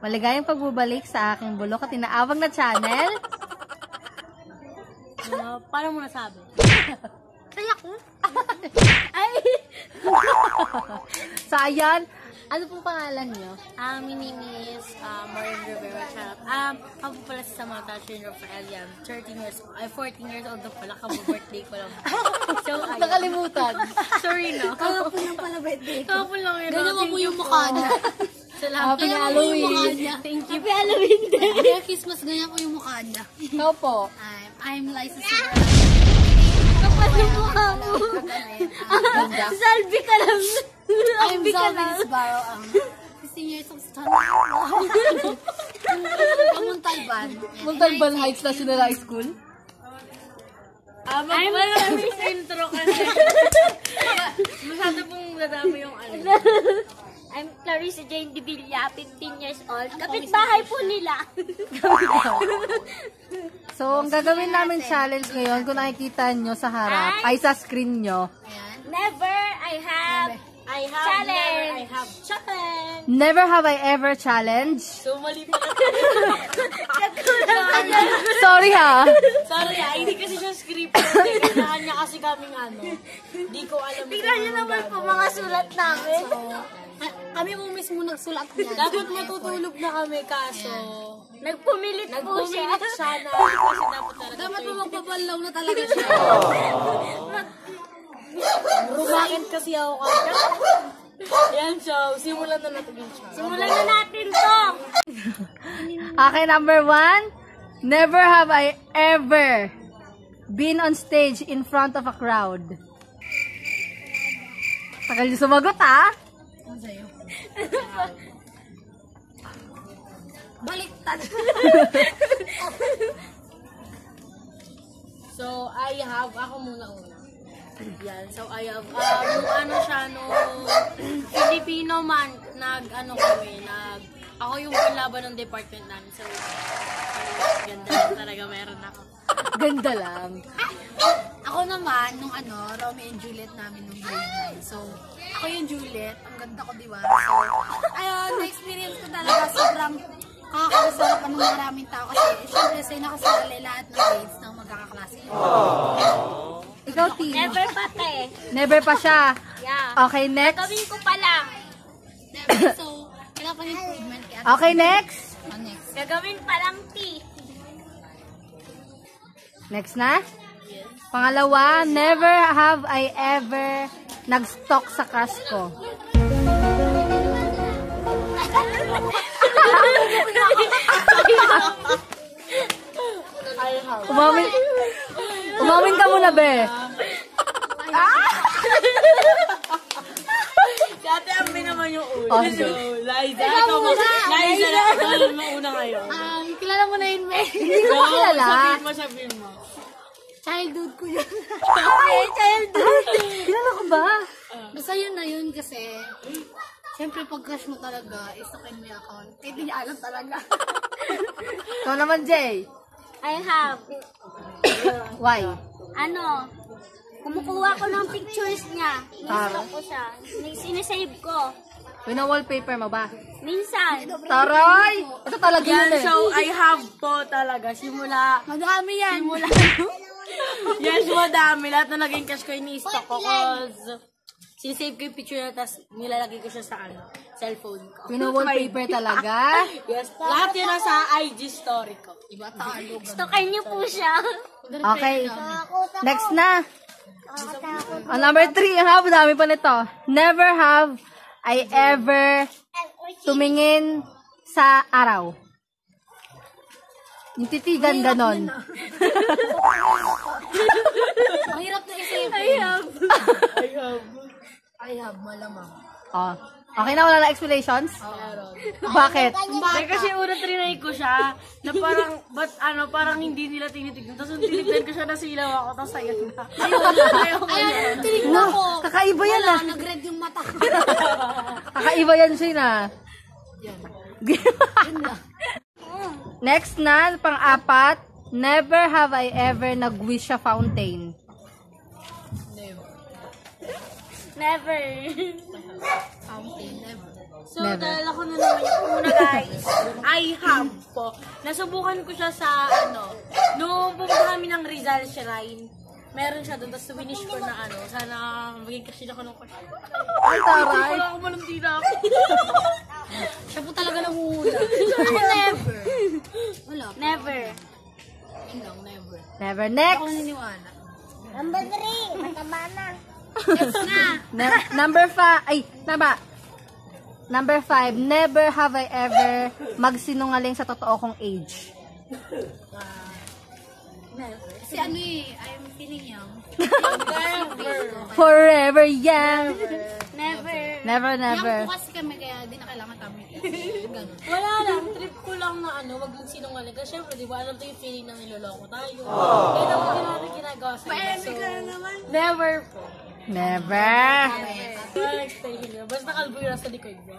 Maligayang pagbubalik sa aking bulok at inaawag na channel. Paano mo nasabi? Kaya ko? Ay! So, ayan. Ano pong pangalan niyo? My name is Marian Rivera. Ako pala si Samantha, Rafael yan. 13 years old. Ay, 14 years old na pala. Birthday ko lang. So, Nakalimutan. Sorry na. Kahapon lang pala birthday ko. Kahapon lang yun. Ganyan mo po yung mukha niya. Salamat. Happy Halloween. Thank you. Happy Halloween day. Merry Christmas, ganyan po yung mukha niya. Ikaw po. I'm Liza Silva. Kapal yung mukha mo. Zalvie ka lang. I'm Zalvie Barrow. 16 years of son. Muntalban. Muntalban Heights National High School. I'm Clarresa intro kasi. Masyado pong nadami yung ano. I'm Clarresa Jane de Villa, 15 years old. Kapitbahay po nila. So, ang gagawin namin challenge ngayon, kung nakikita nyo sa harap, ay sa screen nyo. Never challenge. Never have I ever challenge. So, mali pala. Sorry ha. Sorry hindi kasi siya scripted. Kailangan niya kasi kaming ano. Hindi ko alam. Tignan nyo naman po mga sulat namin. Kami mo mismo nagsulat niya. Dapat matutulog na kami kaso. Nagpumilit po siya. Nagpumilit siya na. Kasi dapat mo magpapalaw na talaga siya. Rumakit kasi ako kaya. Yan siya. Simulan na natin yung siya. Simulan na natin to. Okay, number 1. Never have I ever been on stage in front of a crowd. Tagal yung sumagot ha. Ano sa'yo? Baliktad. So, I have, ako muna. Yan. So, I have, ano siya, no, Filipino man, ako yung panlaban ng department namin. So, ganda lang talaga meron ako. Ganda lang. Ako naman, nung Romeo and Juliet namin nung grade 9. So, ako yung Juliet. Ang ganda ko, di ba? So, ayun, na-experience ko talaga. Sobrang kakakasarap ng maraming tao. Kasi, syempre, sa'yo nakasali lahat ng grades ng magkakaklase. Ikaw, T. Never pa, te. Never pa siya. Yeah. Okay, next. Gawin ko pa lang. Never. So, kailangan pa ng improvement. Okay, next. Next. Gagawin pa lang, T. Next na. Pangalawa, never have I ever nag-stalk sa crush ko. Umamin ka muna, be. Dati ambi naman yung ulo. Oh, so, Liza, Liza na mauna ngayon. Kilala mo na yun, May. Hindi ko kilala. Sabihin mo. Childhood ko yun. Ay, childhood. Kilala ko ba? Basta yun na yun kasi, siyempre pag crush mo talaga, isakin mo yung account. Kahit hindi niya alam talaga. Ikaw naman, Jay. I have, Why? kumukuha ko ng pictures niya. Para? Gusto ko siya. Sinesave ko. Wina-wallpaper mo ba? Minsan. Taray! Ito talaga yun eh. So, I have po talaga. Simula. Madami yan. Yes, madami. Lahat na naging cash ko, ini-stock ko. Cause, sinisave ko yung picture na, tapos nilalagay ko siya sa cellphone ko. Wina-wallpaper talaga? Yes. Lahat yun nasa IG story ko. Iba talo. Stalker niyo po siya. Okay. Next na. Number 3. Ha, dami pa nito. Never have I ever tumingin sa araw. Yung titigan ganon. Ang hirap na isipin. I have, malamang. Oh. Okay na, wala na explanations? Bakit? Hindi kasi una trinay ko siya, na parang, parang hindi nila tinitignan. Tapos tinignan ko siya, nasilaw ako, tapos ayun na. Ayun, tinignan ko. Kakaiba yan ah. Nag-red yung mata. Kakaiba yan siya na. Next na, pang-apat. Never have I ever nag-wish sa fountain. Never. Fountain, never. So, dahil ako na naman yung una guys, I have po. Nasubukan ko siya sa nung pumunta kami ng Rizal Shrine. Meron siya doon, tapos finish ko na sana maging kasi ako ng question. Ay, taray. Wala ako malamdina ako. Siya po talaga nangungula. Ako never. Wala. Never. Yun lang, never. Never. Next. Ako naniniwala. Number 3, mataba na. Number 5. Ay, tama. Number 5. Never have I ever magsinungaling sa totoo kong age. Kasi I'm feeling young. Forever young. Never. Never, never. Young po kasi kami, kaya di na kailangan kami. Ganun. Wala lang, trip ko lang na wag mong sinungaling. Kasi syempre, di ba, alam to yung feeling ng niloloko tayo. Kaya naman din natin ginagawa sa iyo. So, never po. Never. Basta kalbo yun nasa likod mo.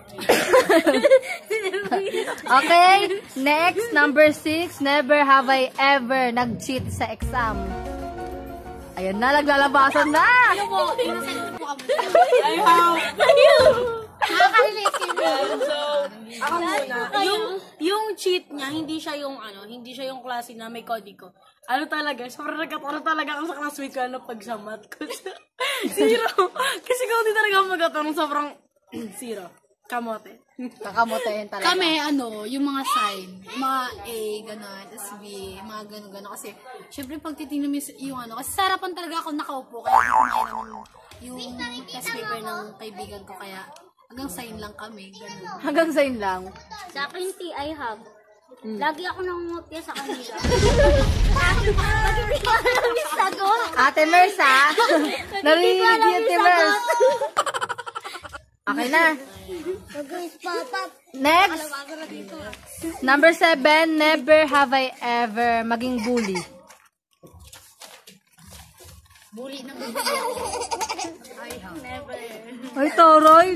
Okay. Next, number 6. Never have I ever nag-cheat sa exam. Ayun na, naglalabasan na. Ano po, innocent po kami. I have. Nakaka-relate kayo. So, ako muna. Yung cheat niya, hindi siya yung klase na may kodigo. Sobrang nagkatalo talaga ako sa classmate ko pag sa math ko. Zero. Kasi kung hindi talaga ako magkatanong, sobrang zero. Kamote. Kakamotehin talaga. Kami, yung mga sign, mga A, gano'n, tas B, mga gano'n. Kasi, syempre, pag titignan mo yung kasi sa harapan talaga ako nakaupo, kaya hindi kumain naman yung test paper ng kaibigan ko, kaya hanggang sign lang kami, gano'n. Hanggang sign lang. Sa akin, I have. Lagi ako nangungutya sa kanila. Ate Merce, ha? Narinig yung Ate Merce. Okay na. Next. Number 7. Never have I ever maging bully. Bully ng bully ako. Never. Ay, taray.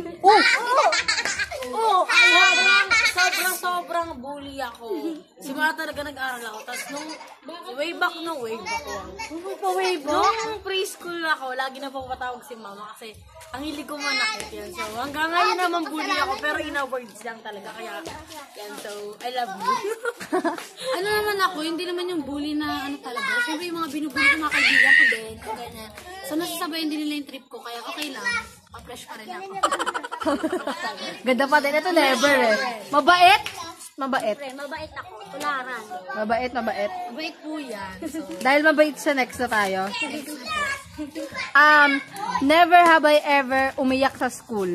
Sobrang bully ako. Simula talaga nag-aral ako. Tapos nung way back. Nung preschool ako, lagi na po patawag si mama kasi ang hilig ko manakit yan. So hanggang ngayon naman bully ako pero in-words lang talaga. Kaya yan. So I love you. Naman ako, hindi naman yung bully na talaga. Siyempre yung mga binubully ko mga kaibigan ko din. Ganyan. So nasasabayan din nila yung trip ko. Kaya okay lang. Pa-fresh pa rin ako. Ganda pa din. Ito never eh. Mabait? Mabait. Mabait ako. Tularan. Mabait. Wait po yan. So, Dahil mabait siya, next na tayo. Never have I ever umiyak sa school.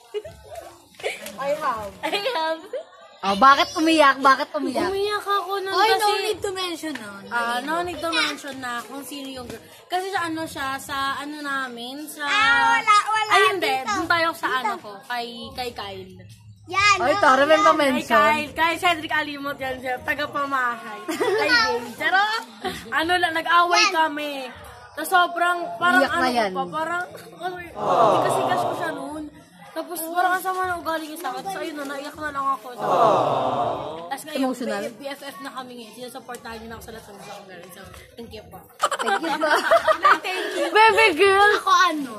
I have. Oh, bakit umiyak? Umiyak ako nun Ay, kasi... no need to mention no need to mention na kung sino yung girl. Kasi sa sa namin, sa... Ayun din, dun tayo sa kay Kyle. Yan. Ay, tara may Kay pa-mention. Kyle Cedric Alimot yan siya, taga-pamahay. Kay Dave. Pero, nag-away kami. Tapos sobrang, parang Iyak na yan. parang, kasi ko siya noon. Tapos parang kasama na ugali niya sa akin. So ayun naiyak na lang ako. Tapos ngayon, Emotional. BFF na kami ngayon. Sinasuportahan niyo na ako sa lahat ng mga girl. So, thank you po. Thank you po. Baby girl! Ako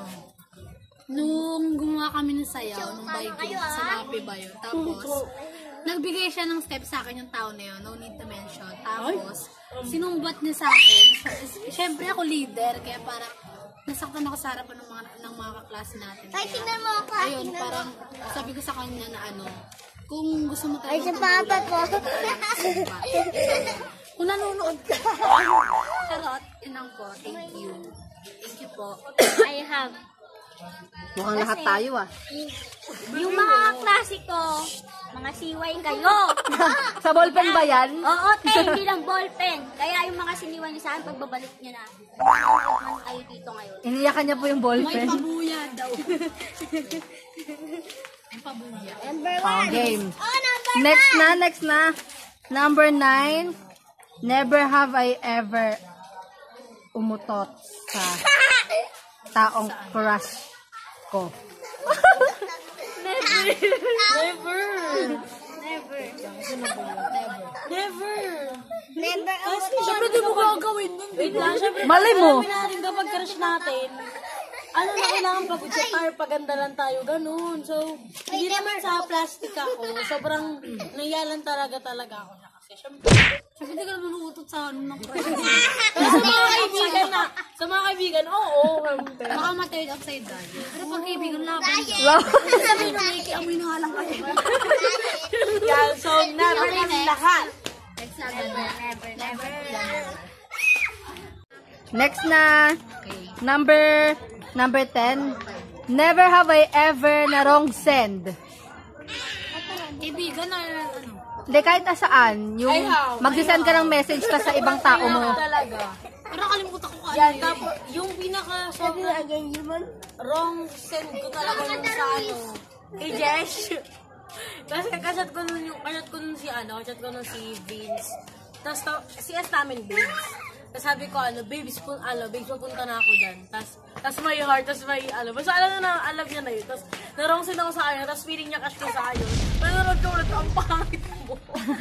nung gumawa kami ng sayaw, nung by group, sa Happy Bayo. Tapos, nagbigay siya ng step sa akin yung tao na yun. No need to mention. Tapos, sinumbat niya sa akin. Siyempre ako leader. Kaya parang, nasaktan ako sa harapan ng mga kaklase natin. Ay, tingnan mo ako. Ayun, parang sabi ko sa kanya na kung gusto mo talaga. Ay, si papa ko. Kung nanonood ka. Charot, inang po. Thank you. Thank you po. I have. Mukhang lahat tayo Yung mga klase ko, mga siway kayo. Sa ballpen ba yan? Oo, hindi lang ballpen. Kaya yung mga siniwan niyo sa akin, pagbabalik niyo na. Man kayo dito ngayon. Iniyakan niya po yung May ballpen. pabuya daw. May pabuya. Number 1. Oh, game. Oh, number Next na. Number 9. Never have I ever umutot sa taong crush ko. Never. Never. Siyempre di mo gagawin nun. Wait lang, syempre. Malay mo. Alam natin kapag crush natin, ano na kailangan pagod siya tayo, paganda lang tayo, ganun. So, hindi naman sa plastic ako. Sobrang nayalan talaga ako niya. Kasi, syempre, Hindi ka naman utot sa ano ng crush. pero sa mga kaibigan, oo, syempre. Baka ma-turn upside down. Pero pag kaibigan, laban. Wow. Amoy na nga lang kayo. Yeah, so, never Okay, ng next. lahat. Never. Next na, number 10. Never have I ever na wrong send. Kaibigan na ano. Hindi, kahit nasaan, yung magsisend ka ng message ka sa ibang tao mo. Talaga. Pero kalimutan ko ano Yan, yun. tapos, yung pinaka sobrang wrong send ko talaga yung sa ano, kay Jesh. Kasi kachat ko nun si Vince. Tapos, CS namin, babes. Tapos sabi ko, babes, pupunta na ako dyan. Tapos may heart, tapos may, basta alam niya na yun. Tapos, narong send ako sa kanya, tapos feeling niya cash ko sa akin. Nanonood ko ulit, ang pangit mo.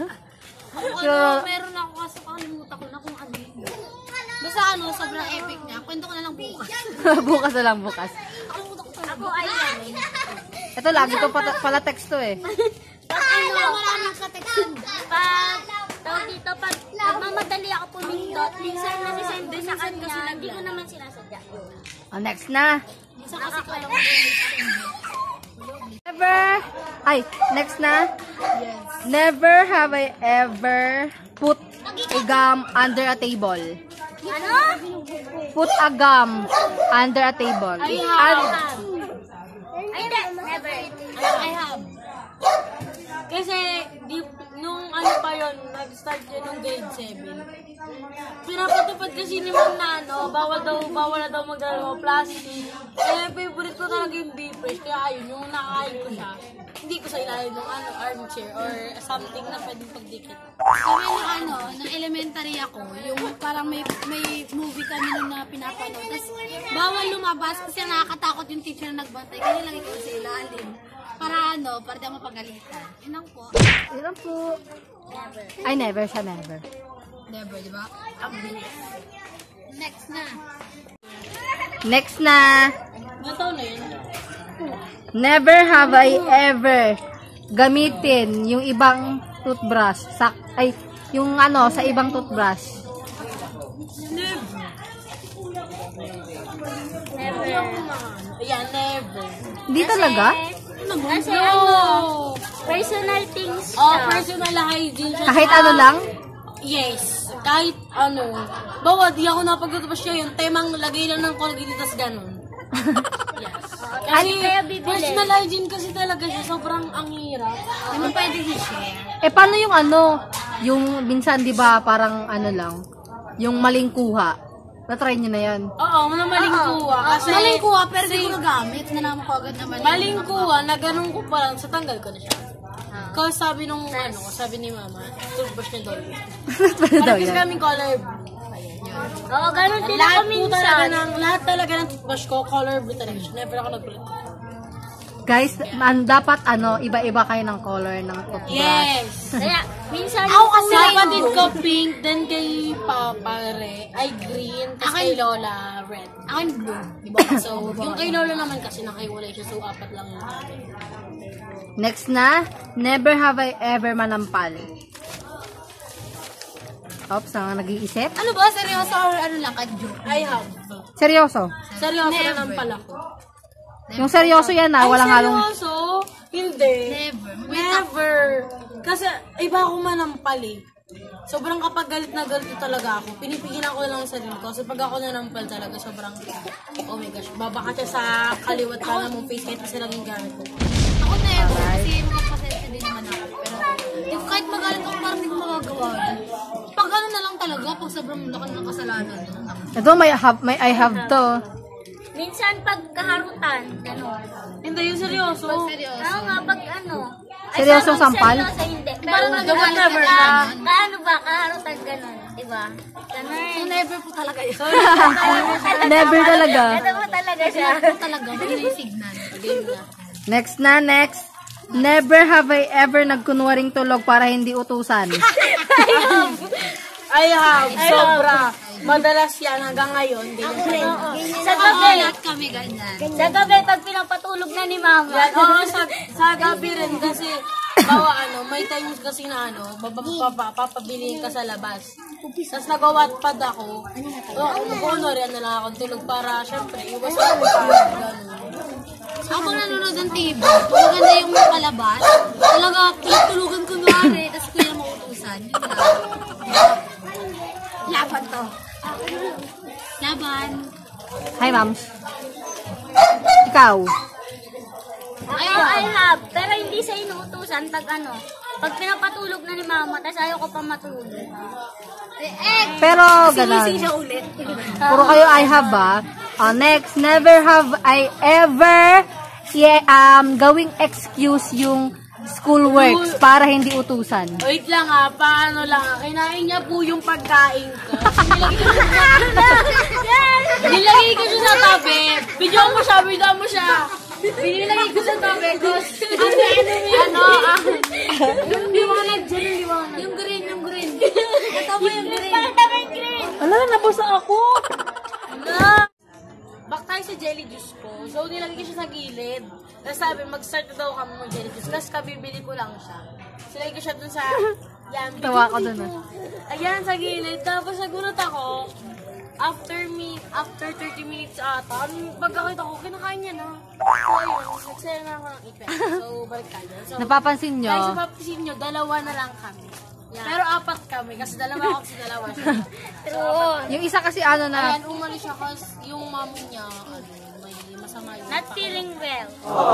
Meron ako kasi kalimutan ko na kung ano yun. Basta sobrang epic niya. Kwento ko na lang bukas. Bukas na lang, bukas. Kalimutan ko talaga. Ako ay Ito, lagi ko pala texto eh. Maraming ka-textin. Tawag dito, pag nagmamadali ako pumindot, minsan nasisend din sa kanya, hindi ko naman sinasadya. Next na. Minsan kasi ko alam Next na. Never have I ever put a gum under a table. Ano? Put a gum under a table. Ay, hindi, never. I have. Kasi, nung pa yun, nag-start yun nung grade 7. Pinapatupad kasi ni Ma'am na bawal na daw magdala ng plastic. Eh, favorite ko talaga yung beef-fresh, kaya ayun, yung nakain ko siya. Hindi ko sa ilalim ng armchair or something na pwedeng pagdikit. Kami nung nung elementary ako, yung parang may movie kami nung na pinapanood. Tapos bawal lumabas kasi nakakatakot yung teacher na nagbantay. Kaya lang ikaw sa ilalim. Para para di ako mapagalitan. Yun lang po. Ilan po? Ay, never siya, never. Never, di ba? Ang bilis. Next na. Next na. Nataon na yun? Never have I ever gamitin yung ibang toothbrush. Yung sa ibang toothbrush. Never. Ayan, never. Hindi talaga? Kasi personal things Personal hygiene siya. Kahit ano lang? Yes. Kahit di ako napagtutubas siya yung temang lagay lang ng Colgate tas ganun. Yes. Kasi kaya bibili. personal hygiene kasi talaga siya, sobrang ang hirap. Hindi mo pwede i-share. Paano yung yung minsan di ba parang lang, yung maling kuha. Na-try nyo na yan. Oo, maling kuha. Kasi Maling kuha, pero di ko nagamit. Nalaman ko agad na maling kuha, na ganun ko pa lang, sa tanggal ko na siya. Kasi sabi sabi ni Mama, toothbrush niya daw. Daw Kasi yan. kaming color. Oo, ganun din ako minsan. Lahat talaga ng toothbrush ko, color blue talaga siya. Never ako nag-blue. Guys, dapat iba-iba kayo ng color ng toothbrush. Yes! Kaya, minsan Ako kasi kapatid ko pink, then kay Papa ay green, tapos kay Lola red. Ako yung blue. Di ba? So, yung kay Lola naman kasi nakaiwalay siya, so 4 lang yung namin. Next na, never have I ever manampal. Oops, nag-iisip. Ano ba? Seryoso or ano lang? Ka-joke? I have. Seryoso. Seryoso na lang pala ko. Yung seryoso yan walang halong... Seryoso? Hindi. Never. Kasi iba ako manampal eh. Sobrang kapag galit na galit talaga ako, pinipigilan ko lang ang sarili ko. Kasi pag ako nanampal talaga, sobrang, oh my gosh, babaka siya sa kaliwat ka na mong face kahit isa lang yung gamit ko. Ako never. Kasi magpasensya din naman ako. Pero kahit magalit ako, parang hindi ko magagawa. Pag ano na lang talaga, pag sobrang laki ng kasalanan. Ito, may I have to. minsan pag kaharutan, gano'n. Hindi, yung seryoso. Seryoso. Oo nga, pag Seryosong sampal? Seryoso, hindi. Pero Parang pag nagawa never ka na. kaano ba, kaharutan gano'n, diba? Gano'n. So, never po talaga yun. Never talaga. Ito po talaga siya. Never talaga. Hindi na yung signal. Next na, next. Never have I ever nagkunwaring tulog para hindi utusan. I have, sobra. Madalas yan hanggang ngayon. Sa gabi, Lahat kami ganyan. sa gabi, pag pinapatulog na ni mama. Yan, oo, sa gabi rin kasi, may times kasi na papabilihin ka sa labas. Tapos nag-wattpad ako. Rin na lang akong tulog para, syempre, iwas ako gano'n. Habang nanonood ng TV, maganda yung palabas. Talaga, pinatulugan ko mare, tapos kuya mautusan. Yun lang. Laban to. Laban. Hi, ma'am. Ikaw. I have, pero hindi sa inuutusan pag pinapatulog na ni mama, tapos ayaw ko pa matulog. Pero, gano'n. Siya ulit. Puro kayo I have ba? Next, never have I ever gawing excuse yung schoolworks para hindi utusan. Wait lang paano lang kinain niya po yung pagkain ko. Nilagay ko siya sa tabi. Bigyan mo siya. Binilagay ko sa tabi ko. Yung liwanag dyan, yung liwanag. Yung green. Ito mo yung green. Ala, nabasa ako. Back tayo sa jelly juice ko. So, nilagay ko siya sa gilid. Tapos sabi, mag-start na daw kami ng jelly juice. Tapos kabibili ko lang siya. Silagay ko siya dun sa... Yan, Tawa ko dun. Ayan, sa gilid. Tapos nagulat ako. After 30 minutes ata, pagkakita ko, kinakain niya na. So, ayun. Nagsaya na ako ng ipin. So, balik tayo. So, Napapansin nyo? guys, napapansin nyo, dalawa na lang kami. Yeah. Pero apat kami, kasi dalawa ako kasi dalawa siya. Yung isa kasi na... Ayan, umalis siya kasi yung mamo niya, may masama yung Not feeling well.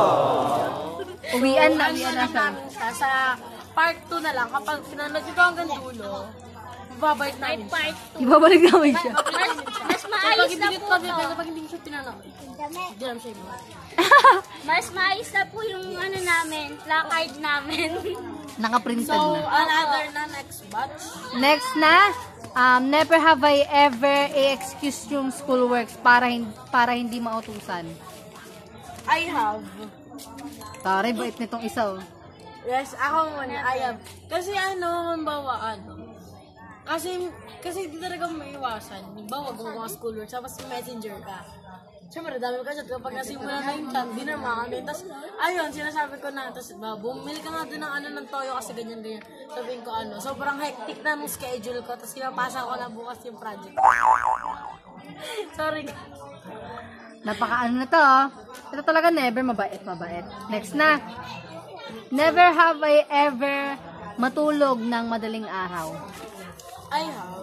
Uwian na Ano siya. namin siya, sa part 2 na lang, kapag pinanood ito hanggang dulo, babalik namin siya. Part Ibabalik namin siya. Mas So, maayos na po pag to. pag hindi siya pinanood, hindi namin siya ibabalik. Mas maayos na po yung namin, placard namin. Nakaprinted So, na. another na next batch. Next na, never have I ever i-excuse yung schoolworks para hindi mautusan. I have. Tari, bait nitong isa oh. Yes, ako muna. I have. Kasi mambawa Kasi hindi talaga maiwasan. Halimbawa, gumawa ka schoolwork, tapos messenger ka. Siyempre, dami ka chat. Kapag nasimulan na yung chat, di naman kami. Tapos, ayun, sinasabi ko na, tapos, bumili ka nga din ng toyo kasi ganyan-ganyan. Sabihin ko, sobrang hectic na ng schedule ko, tapos pinapasa ko na bukas yung project. Sorry. Napaka na to oh. Ito talaga never, mabait. Next na. Never have I ever matulog ng madaling araw. I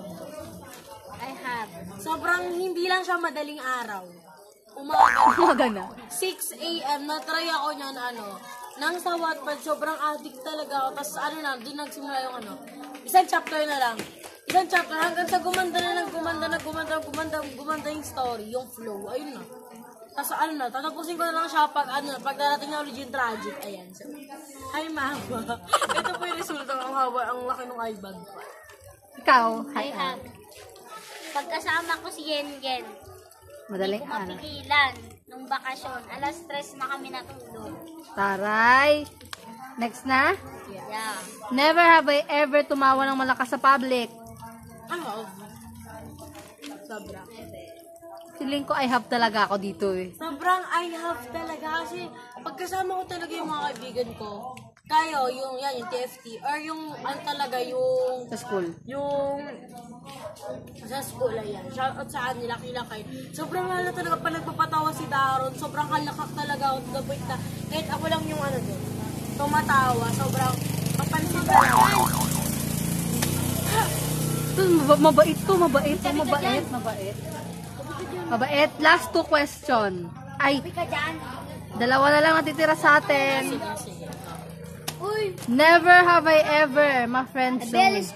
have. Sobrang hindi lang siya madaling araw. Umaga na. 6 a.m. na-try ako niyan, nang sa Wattpad, sobrang addict talaga ako. Tapos doon nagsimula yung isang chapter na lang. Isang chapter, hanggang sa gumanda yung story, yung flow, ayun na. Tapos tatapusin ko na lang siya pag darating na ulit yung tragic, ayan. So, hi mama. Ito po yung resulta, ang laki ng eyebag. Ikaw, I have. Pagkasama ko si Yen, madaling hindi ko araw. mapigilan nung bakasyon. Alas 3 na kami natulog. Taray. Next na. Yeah. Never have I ever tumawa ng malakas sa public. Sobra. Feeling ko I have talaga ako dito eh. Sobrang I have talaga kasi pagkasama ko talaga yung mga kaibigan ko. Kayo, yung TFT, or yung talaga yung Sa school. sa school, ayan. Shoutout sa kanila, kilakay. Sobrang talaga pa nagpapatawa si Daron. Sobrang halakak talaga ako to the point na kahit ako lang yung doon. Tumatawa, sobrang kapansin talaga. Mabait. Last 2 question. Ay, dalawa na lang natitira sa atin. Sige. Never have I ever, my friends.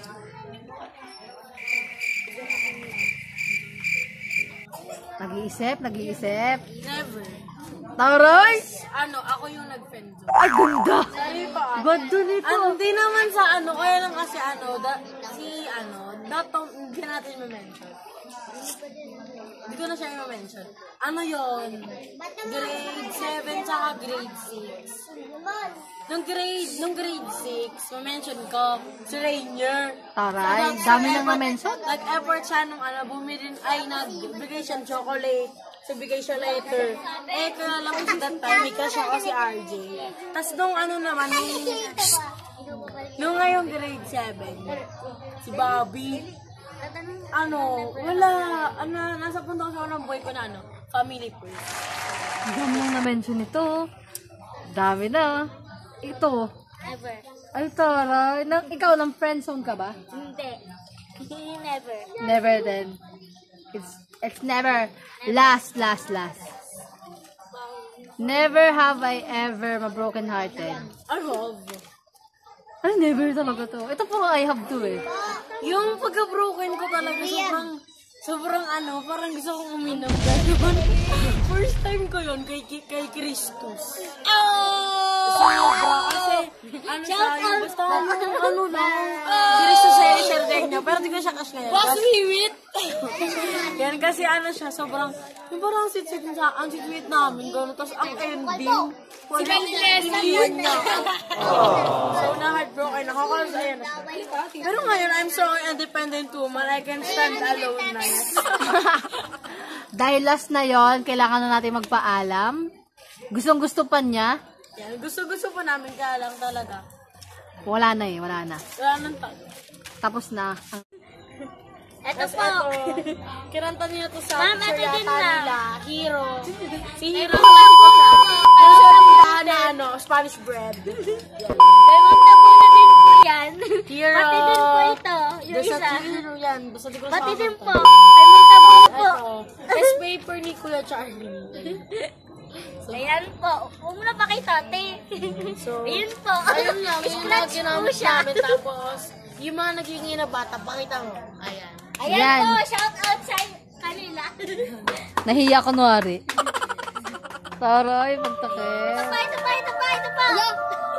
Nag-iisip. Never. Taroy! Ako yung nag-friend zone. Ay, ganda! Sorry pa. Ganda nito. Hindi naman sa kaya lang kasi hindi natin ma-mention. Hindi ko na siya i-mention. Ano yun? Grade 7 tsaka grade 6. Nung grade 6, ma-mention ko, si Rainier. Taray, dami nang ma-mention. Nag-effort siya nung bumili, nagbigay siya ng chocolate. So, bigay siya letter. Kaya alam ko that time, may crush ako si RJ. Tapos nung naman, nung ngayong grade 7, si Bobby, nasa punto ko ng boy ko na family first. Dami nang na-mention ito. Dami na. Ito. Never. Ay, taray. Ikaw, ng friendzone ka ba? Hindi. Never. Never then. It's never. Last. Never have I ever ma-broken hearted. I love. Ay, never talaga to. Ito po, I have to eh. Yung pagka-broken ko talaga, sobrang parang gusto kong uminom. Ganun. First time ko yun kay Christus. Sobra kasi, basta Christus ay share niya, pero di ko siya cash ngayon. Pasliwit! Yan kasi siya, sobrang, yung parang ang sit-sweet namin, gano'n, tapos ang ending, Si Clarresa niya. So, na-heartbroken ako, kasi ayan na siya. Pero ngayon, I'm strong and independent woman, I can stand alone na yan. Dahil last na yon, kailangan na natin magpaalam. Gustong-gusto pa niya. Yan, gusto-gusto po namin, kaya lang talaga. Wala na. Wala nang tag. Tapos na. Ito po. Kiranta niya to sa Ma'am, ito din na. Hero. Si Hero yung sa tindahan na Spanish bread. May mga muna din po yan. Hero. Pati din po ito. Yung Basta isa. Hero yan. Basta di ko na Pati din po. sasagutan. May mga po. Test paper ni Kuya Charlie. Ayan po. Huwag mo na pakita, te. So, Ayan po. ayun lang. Yung mga Scratch po ginamit siya. namin. Tapos, yung mga naghingi na bata, pakita mo. Ayan. Ayan Yan. po. Shout out sa kanila. Nahiya kunwari. Taray, pagtakit. Ito pa.